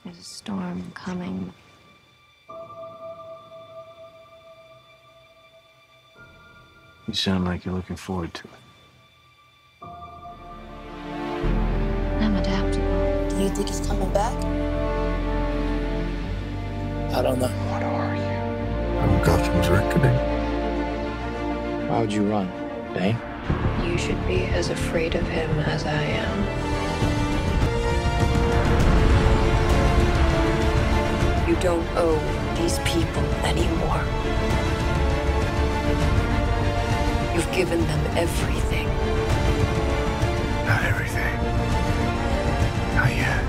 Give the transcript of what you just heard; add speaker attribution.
Speaker 1: There's a storm coming.
Speaker 2: You sound like you're looking forward to it.
Speaker 1: I'm adaptable.
Speaker 3: Do you think he's coming back? I don't know.
Speaker 4: What are you?
Speaker 5: I'm Gotham's reckoning.
Speaker 4: Why would you run, Bane?
Speaker 6: You should be as afraid of him as I am. You don't owe these people anymore. You've given them everything.
Speaker 5: Not everything. Not yet.